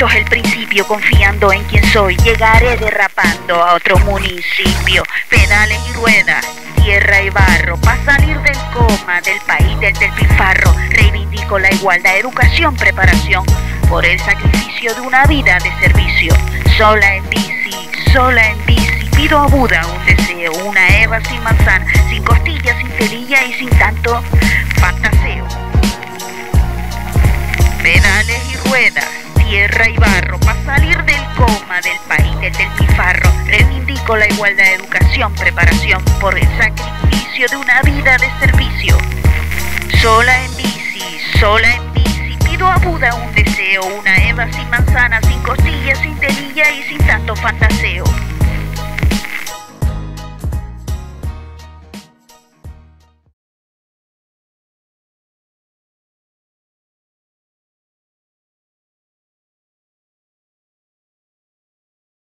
esto es el principio, confiando en quien soy. Llegaré derrapando a otro municipio. Pedales y ruedas, tierra y barro, para salir del coma, del país del despilfarro. Reivindico la igualdad, educación, preparación, por el sacrificio de una vida de servicio. Sola en bici, pido a Buda un deseo, una Eva sin manzana, sin costillas, sin telilla y sin tanto fantaseo. Pedales y ruedas, tierra y barro, para salir del coma, del país del despilfarro. Reivindico la igualdad, educación, preparación, por el sacrificio de una vida de servicio. Sola en bici, pido a Buda un deseo, una Eva sin manzana, sin costillas, sin telilla y sin tanto fantaseo.